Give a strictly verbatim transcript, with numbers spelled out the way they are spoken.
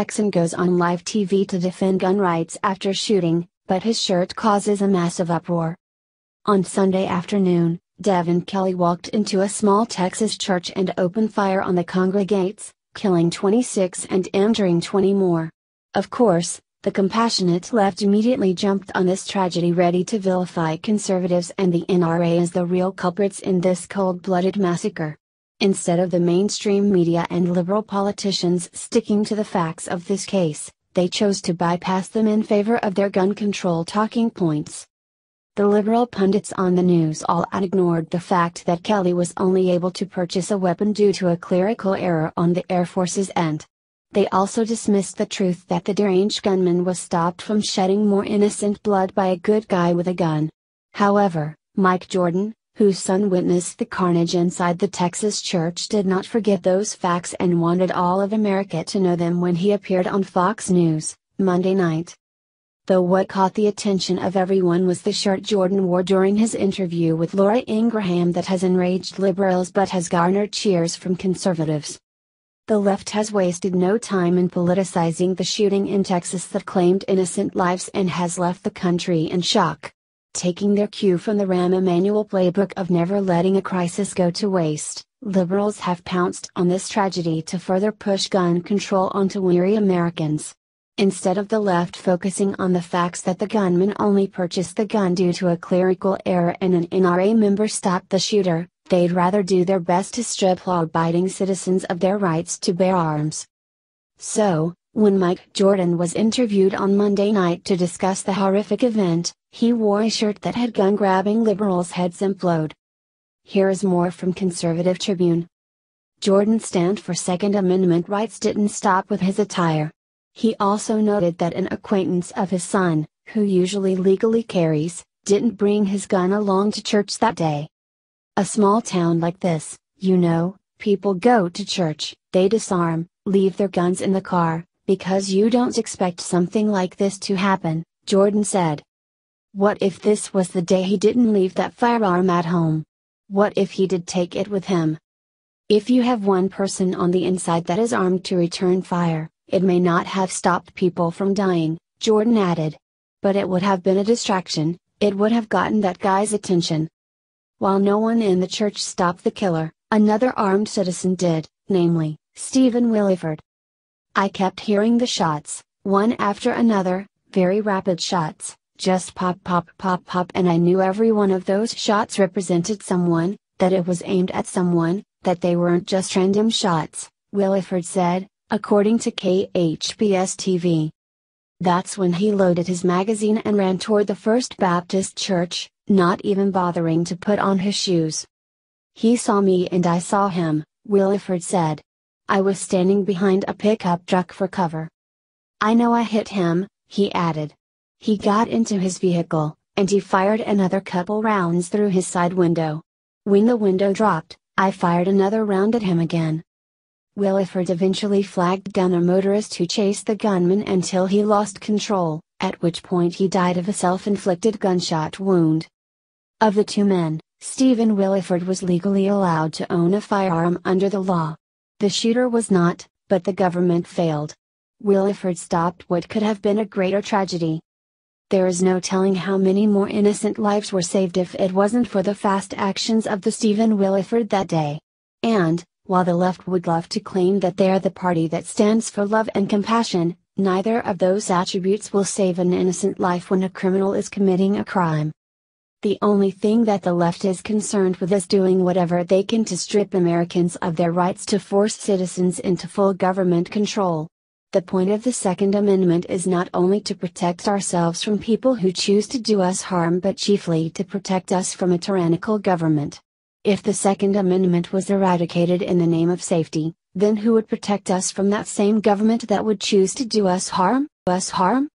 Texan goes on live T V to defend gun rights after shooting, but his shirt causes a massive uproar. On Sunday afternoon, Devin Kelly walked into a small Texas church and opened fire on the congregates, killing twenty-six and injuring twenty more. Of course, the compassionate left immediately jumped on this tragedy, ready to vilify conservatives and the N R A as the real culprits in this cold-blooded massacre. Instead of the mainstream media and liberal politicians sticking to the facts of this case, they chose to bypass them in favor of their gun control talking points. The liberal pundits on the news all out ignored the fact that Kelly was only able to purchase a weapon due to a clerical error on the Air Force's end. They also dismissed the truth that the deranged gunman was stopped from shedding more innocent blood by a good guy with a gun. However, Mike Jordan, whose son witnessed the carnage inside the Texas church, did not forget those facts and wanted all of America to know them when he appeared on Fox News, Monday night. Though what caught the attention of everyone was the shirt Jordan wore during his interview with Laura Ingraham that has enraged liberals but has garnered cheers from conservatives. The left has wasted no time in politicizing the shooting in Texas that claimed innocent lives and has left the country in shock. Taking their cue from the Rahm Emanuel playbook of never letting a crisis go to waste, liberals have pounced on this tragedy to further push gun control onto weary Americans. Instead of the left focusing on the facts that the gunman only purchased the gun due to a clerical error and an N R A member stopped the shooter, they'd rather do their best to strip law-abiding citizens of their rights to bear arms. So, when Mike Jordan was interviewed on Monday night to discuss the horrific event, he wore a shirt that had gun-grabbing liberals' heads implode. Here is more from Conservative Tribune. Jordan's stand for Second Amendment rights didn't stop with his attire. He also noted that an acquaintance of his son, who usually legally carries, didn't bring his gun along to church that day. A small town like this, you know, people go to church, they disarm, leave their guns in the car, because you don't expect something like this to happen, Jordan said. What if this was the day he didn't leave that firearm at home? What if he did take it with him? If you have one person on the inside that is armed to return fire, it may not have stopped people from dying, Jordan added. But it would have been a distraction, it would have gotten that guy's attention. While no one in the church stopped the killer, another armed citizen did, namely, Stephen Williford. I kept hearing the shots, one after another, very rapid shots, just pop pop pop pop, and I knew every one of those shots represented someone, that it was aimed at someone, that they weren't just random shots, Williford said, according to K H B S T V. That's when he loaded his magazine and ran toward the First Baptist Church, not even bothering to put on his shoes. He saw me and I saw him, Williford said. I was standing behind a pickup truck for cover. I know I hit him, he added. He got into his vehicle, and he fired another couple rounds through his side window. When the window dropped, I fired another round at him again. Williford eventually flagged down a motorist who chased the gunman until he lost control, at which point he died of a self-inflicted gunshot wound. Of the two men, Stephen Williford was legally allowed to own a firearm under the law. The shooter was not, but the government failed. Williford stopped what could have been a greater tragedy. There is no telling how many more innocent lives were saved if it wasn't for the fast actions of the Stephen Williford that day. And, while the left would love to claim that they are the party that stands for love and compassion, neither of those attributes will save an innocent life when a criminal is committing a crime. The only thing that the left is concerned with is doing whatever they can to strip Americans of their rights to force citizens into full government control. The point of the Second Amendment is not only to protect ourselves from people who choose to do us harm but chiefly to protect us from a tyrannical government. If the Second Amendment was eradicated in the name of safety, then who would protect us from that same government that would choose to do us harm, us harm?